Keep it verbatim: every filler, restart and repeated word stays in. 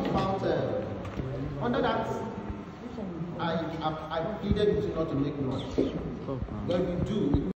found uh, under that, I, I, I pleaded with you not to make noise. But if you do,